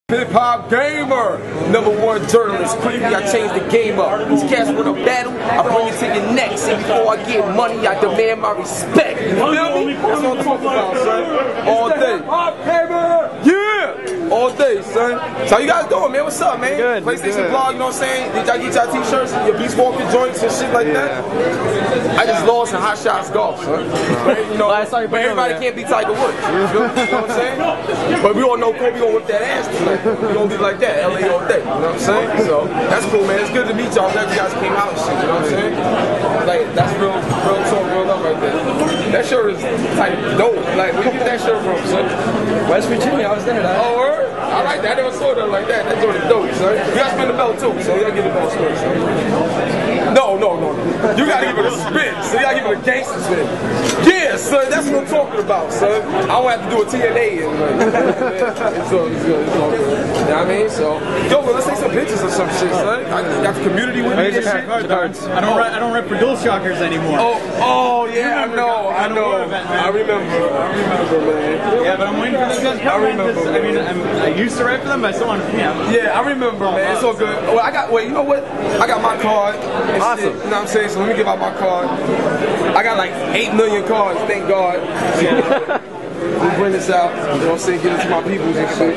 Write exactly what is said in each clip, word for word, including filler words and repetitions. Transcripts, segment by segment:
Hip Hop Gamer, number one journalist. Quickly, I changed the game up. These cats want a battle, I bring it to your necks. And before I get money, I demand my respect. You feel me? That's what I'm talking about, son. All day. Hip Hop Gamer! Yeah! All day, son. So how you guys doing, man? What's up, man? Good. PlayStation good. Vlog, you know what I'm saying? Did y'all get y'all t-shirts and your Beast Walker joints and shit like yeah. that? I just lost in Hot Shots Golf, son. You know, well, sorry, but everybody can't be Tiger Woods. You know what I'm saying? But we all know Kobe gonna whip that ass tonight. We gonna be like that, L A all day. You know what I'm saying? So that's cool, man. It's good to meet y'all. Glad you guys came out and shit. You know what I'm saying? Like that's real, real talk, real love right there. That shirt is type dope. Like where you get that shirt from, son? West Virginia. I was there. That. Oh, word? I like that. I never saw that like that. That joint is dope, son. You gotta spin the belt too, so you gotta give the belt spin, son. No, no, no, no. You gotta give it a spin. So you gotta give it a gangster spin. Yeah, son. That's what I'm talking about, son. I don't have to do a T N A and like, it's all, it's good. It's all good. You know what I mean? So, yo, well, let's take some pictures of some shit, son. I got the community with me and shit. I don't rep, I don't rep for Dual Shockers anymore. Oh, oh yeah, I know, I know. I remember, I remember, man. Yeah, but I'm waiting for those guys to come. I remember. I mean, I'm, I used to rep for them, but I still want to. Yeah, yeah, I remember, man. It's all good. Well, I got. Wait, you know what? I got my card. Awesome. Shit, you know what I'm saying? So let me give out my card. I got like eight million cards. Thank God. Yeah. We bring this out, you know what I'm saying, get it to my peoples and shit.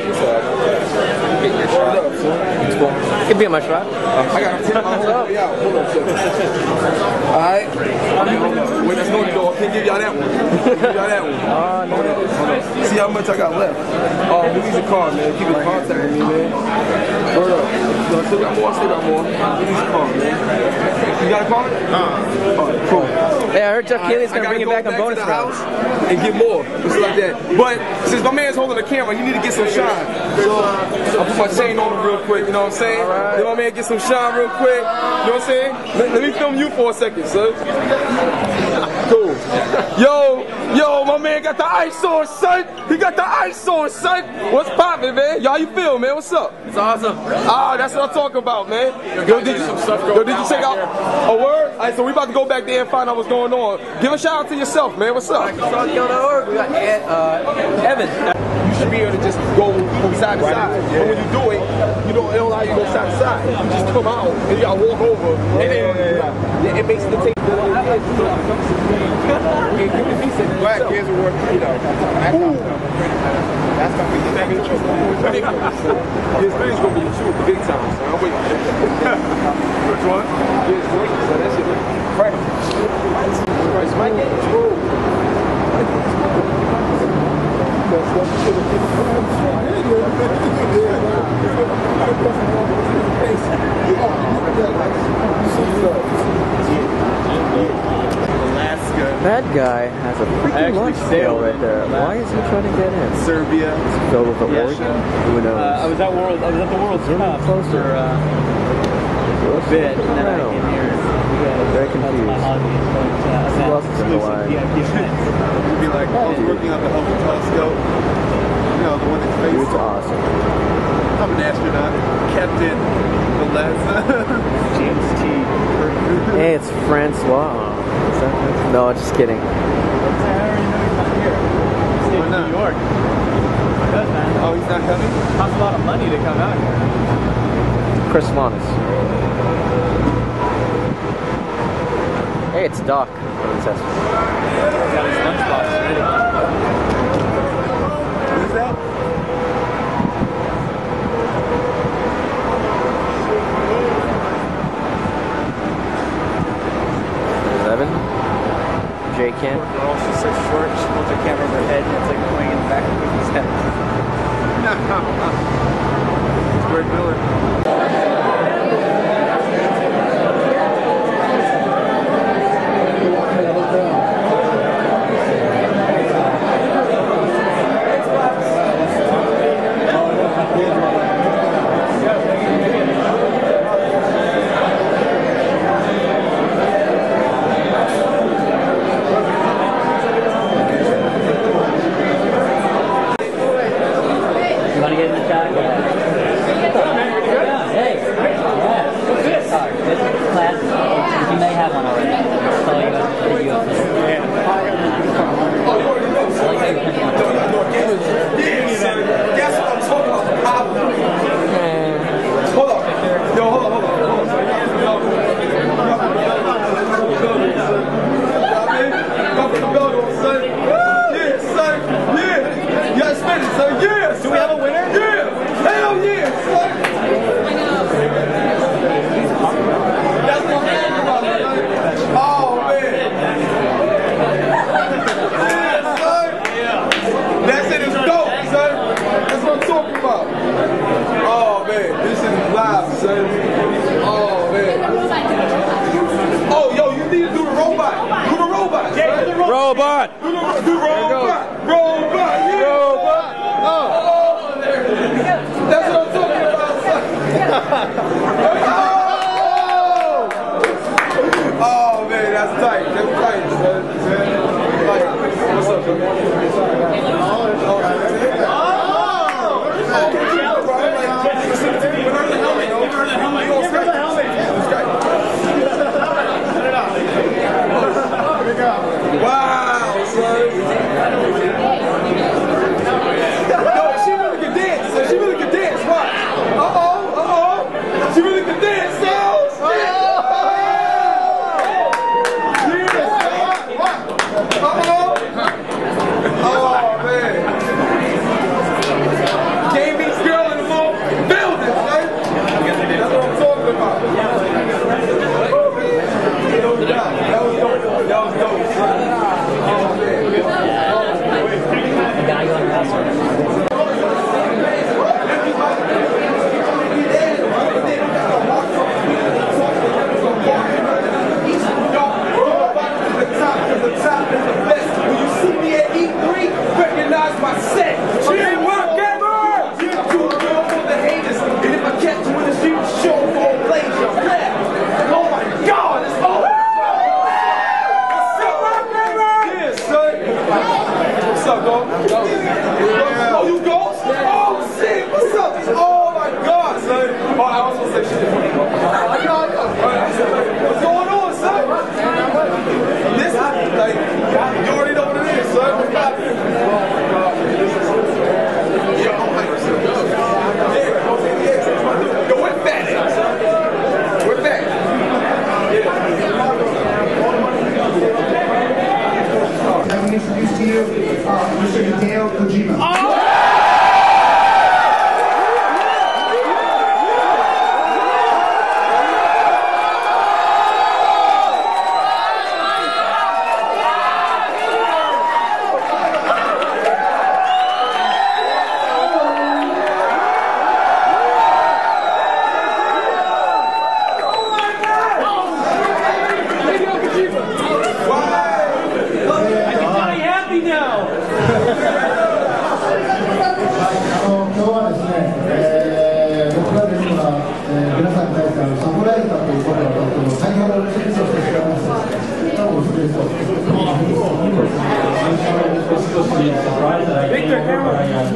Word up, son. Give me my shot. I gotta take my whole way out. Hold up, son. Alright. Wait, that's no dog. Can't give y'all that one. Give y'all that one. Oh, no. Hold up, hold up. See how much I got left. Oh, who needs a card, man? Keep in contact with me, man. Word up. I still got more, I still got more. Who needs a card, man? You got a card? Uh. Alright, cool. Hey, I heard Jeff Keighley's gonna bring it back on bonus rounds. And get more. Just like that. But since my man's holding the camera, you need to get some shine. So I'll put my chain on him real quick, you know what I'm saying? Right. Then my man get some shine real quick. You know what I'm saying? Let, let me film you for a second, son. Cool. Yo, yo, my man got the ice on, son. He got the ice on, son. What's poppin', man? Y'all, you feel, man? What's up? It's awesome. Ah, that's what I'm talking about, man. Yo, did you, yo, did you check out a word? All right, so we about to go back there and find out what's going on. Give a shout out to yourself, man. What's up? We got Ed, uh, Evan. You should be able to just go from side to side. But when you do it, you don't, it don't allow you to go side to side. You just come out and you gotta walk over. And then yeah, it makes the tape. Black kids are worth three dollars. That's gonna be the thing. His thing's gonna be the truth, big time. So I'm waiting. Which one? Yeah, it's great. So that shit look right. It's my game. That guy has a freaking lunch sale right there. Why is he trying to get in? Serbia. It's filled with the Yeah, Oregon. sure. Who knows? Uh, I was at World. I was at the World's Cup closer. for uh, a bit, and then I came here. Very confused. My hobby. Who else is in the line? You'd be like, I was working on the Hubble telescope. You know, the one that's facing. It's awesome. I'm an astronaut. Captain Velez. James T. Hey, it's Francois. Is that, no, just kidding. I already know he's not here. He's staying in New York. Good, man. Oh, he's not coming? It costs a lot of money to come out here. Chris Monis. Hey, it's Doc. It says. He's got his lunchbox ready. Who's that? Evan. J Ken. They're all just so short. She holds her camera over her head and it's like pointing in the back of people's head. It's Greg Miller.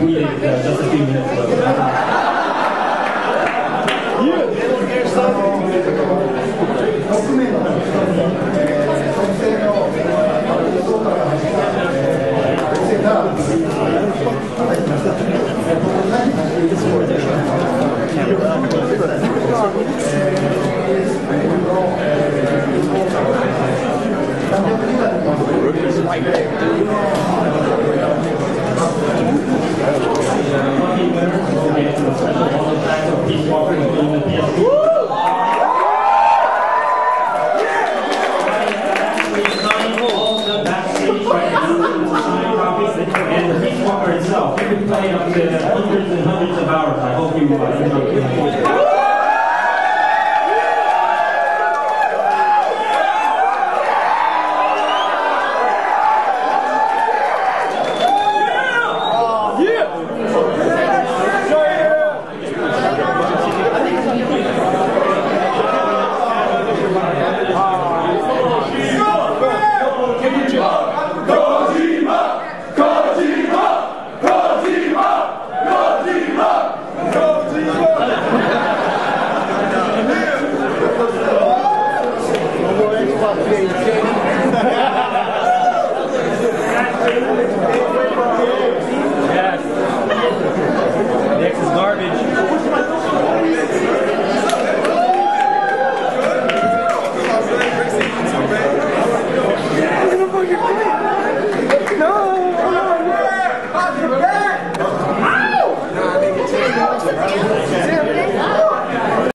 tweeted uh, just a few minutes ago. And the Peace Walker itself, you can play up to hundreds and hundreds of hours. I hope you, uh,